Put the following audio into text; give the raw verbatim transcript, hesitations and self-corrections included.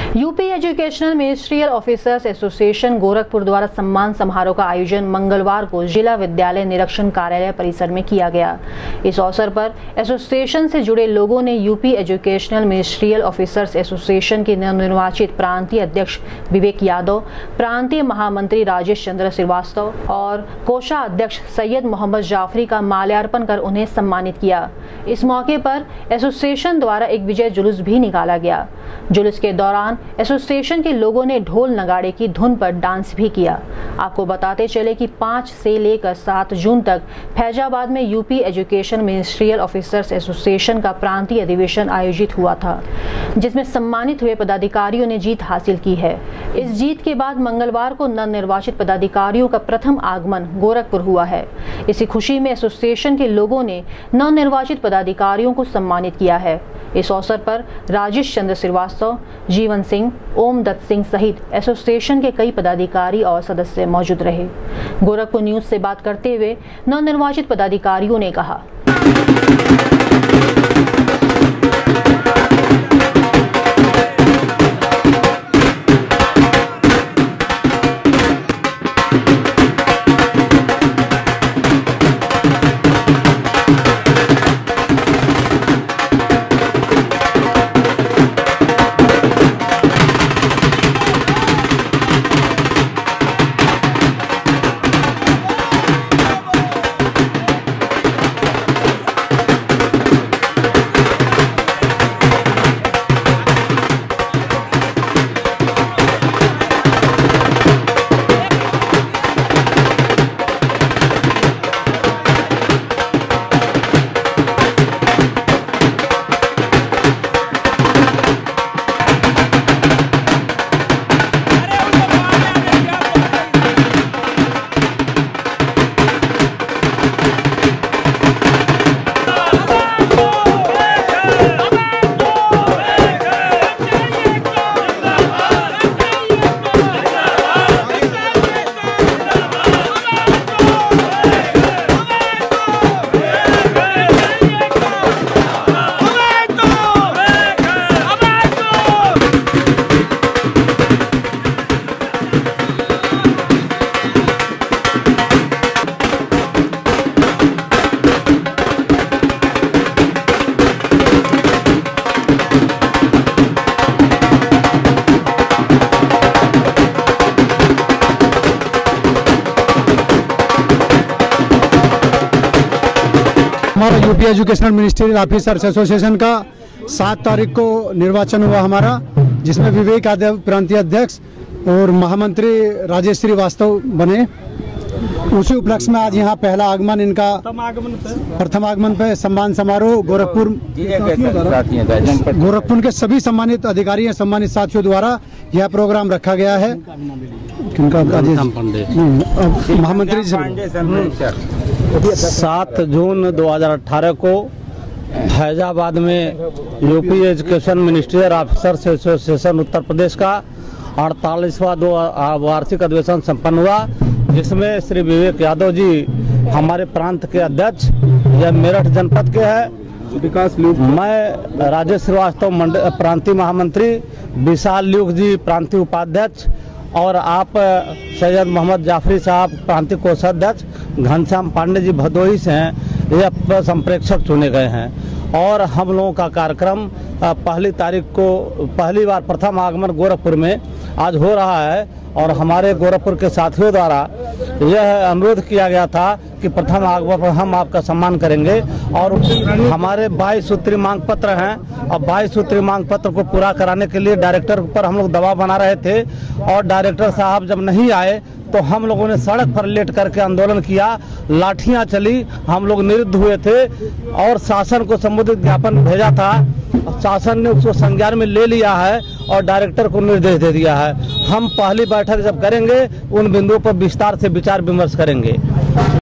UP educational ministerial officers association Gorakhpur द्वारा सम्मान समारोह का आयोजन मंगलवार को जिला विद्यालय निरीक्षण कार्यालय परिसर में किया गया। इस अवसर पर एसोसिएशन से जुड़े लोगों ने UP educational ministerial officers association के नवनिर्वाचित प्रांतीय अध्यक्ष विवेक यादव, प्रांतीय महामंत्री राजेश चंद्र श्रीवास्तव और कोषाध्यक्ष सैयद मोहम्मद जाफरी का माल्यार्पण कर उन्हें सम्मानित किया। इस मौके पर एसोसिएशन द्वारा एक विजय जुलूस भी निकाला गया। जुलूस के दौरान एसोसिएशन के लोगों ने ढोल नगाड़े की धुन पर डांस भी किया। आपको बताते चले कि पाँच से लेकर सात जून तक फैजाबाद में UP education ministerial officers association का प्रांतीय अधिवेशन आयोजित हुआ था, जिसमें सम्मानित हुए पदाधिकारियों ने जीत हासिल की है। इस जीत के बाद मंगलवार को नवनिर्वाचित पदाधिकारियों का प्रथम आगमन गोरखपुर हुआ है। इसी खुशी में एसोसिएशन के लोगों ने नवनिर्वाचित पदाधिकारियों को सम्मानित किया है। इस अवसर पर राजेश चंद्र श्रीवास्तव, जीवन सिंह, ओम दत्त सिंह सहित एसोसिएशन के कई पदाधिकारी और सदस्य मौजूद रहे। गोरखपुर न्यूज से बात करते हुए नवनिर्वाचित पदाधिकारियों ने कहा, हमारा UP educational ministerial officers association का सात तारीख को निर्वाचन हुआ हमारा, जिसमें विवेक यादव प्रांतीय अध्यक्ष और महामंत्री राजेश श्रीवास्तव बने। उसी उपलक्ष्य में आज यहाँ पहला आगमन इनका प्रथम आगमन पे सम्मान समारोह गोरखपुर गोरखपुर के सभी सम्मानित अधिकारी सम्मानित साथियों द्वारा यह प्रोग्राम रखा गया है। महामंत्री सात जून दो हज़ार अठारह को फैजाबाद में UP education ministerial officers association Uttar Pradesh का अड़तालीसवां दो वार्षिक अधिवेशन संपन्न हुआ, जिसमें श्री विवेक यादव जी हमारे प्रांत के अध्यक्ष, यह मेरठ जनपद के हैं। विकास ल्यूक, मैं राजेश श्रीवास्तव प्रांतीय महामंत्री, विशाल ल्यूक जी प्रांतीय उपाध्यक्ष और आप सैयद मोहम्मद जाफरी साहब प्रांतीय कोषाध्यक्ष, घनश्याम पांडे जी भदोही से हैं, ये संप्रेक्षक चुने गए हैं। और हम लोगों का कार्यक्रम पहली तारीख को पहली बार प्रथम आगमन गोरखपुर में आज हो रहा है और हमारे गोरखपुर के साथियों द्वारा यह अनुरोध किया गया था कि प्रथम आगमन पर हम आपका सम्मान करेंगे। और हमारे बाईस सूत्रीय मांग पत्र हैं और बाईस सूत्रीय मांग पत्र को पूरा कराने के लिए डायरेक्टर पर हम लोग दबाव बना रहे थे और डायरेक्टर साहब जब नहीं आए तो हम लोगों ने सड़क पर लेट करके आंदोलन किया, लाठियां चली, हम लोग निरुद्ध हुए थे और शासन को संबोधित ज्ञापन भेजा था। शासन ने उसको संज्ञान में ले लिया है और डायरेक्टर को निर्देश दे दिया है। हम पहली बैठक जब करेंगे उन बिंदुओं पर विस्तार से विचार विमर्श करेंगे।